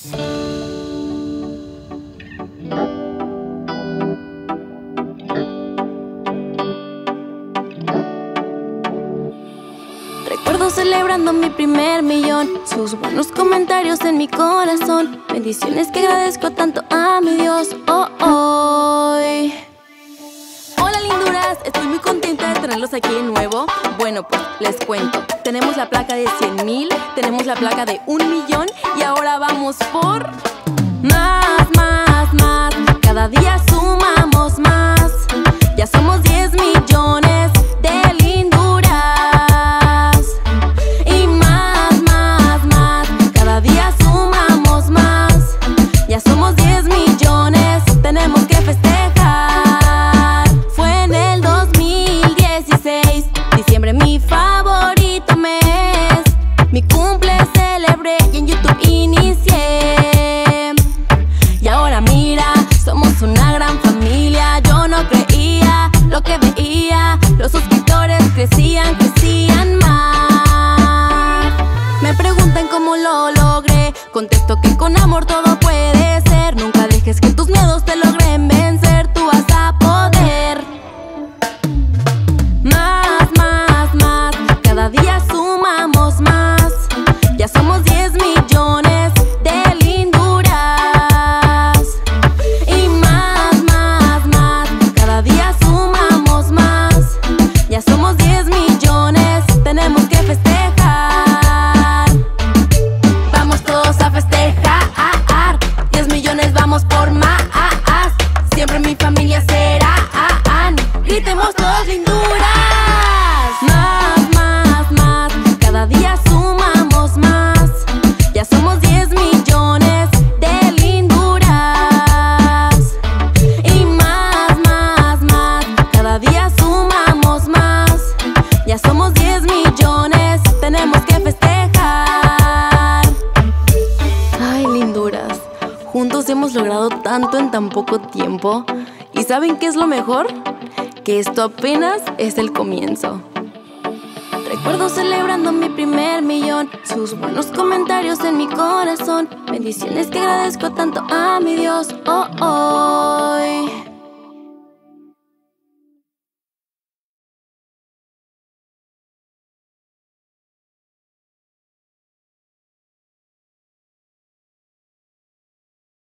Recuerdo celebrando mi primer millón, sus buenos comentarios en mi corazón, bendiciones que agradezco tanto a mi Dios. Hola linduras, estoy muy contenta de tenerlos aquí de nuevo. Bueno, pues les cuento, tenemos la placa de 100,000, tenemos la placa de 1,000,000 y ahora vamos por más, más, más. Cada día sumamos más, ya somos 10 millones de linduras. Y más, más, más, cada día sumamos más, ya somos 10 millones, tenemos que festejar. Fue en el 2016, diciembre mi favorito mes, mi cumple celebré y en YouTube inicié. Y ahora mira, somos una gran familia. Yo no creía lo que veía, los suscriptores crecían, crecían más. Me preguntan cómo lo logré, contesto que con amor todo puede ser. Nunca dejes que tus miedos te logren vencer, tú vas a poder. Más, más, más, cada día sumamos más, ya somos 10 millones de linduras. Y más, más, más, cada día sumamos más, ya somos 10 millones, tenemos que festejar. Vamos todos a festejar, 10 millones vamos por más, siempre mi familia será. Gritemos todos linduras. Más, más, más, cada día sumamos más, ya somos 10 millones de linduras. Y más, más, más, cada día sumamos más, ya somos 10 millones, tenemos que festejar. Ay, linduras, juntos hemos logrado tanto en tan poco tiempo. ¿Y saben qué es lo mejor? Que esto apenas es el comienzo. Recuerdo celebrando mi primer millón, sus buenos comentarios en mi corazón, bendiciones que agradezco tanto a mi Dios.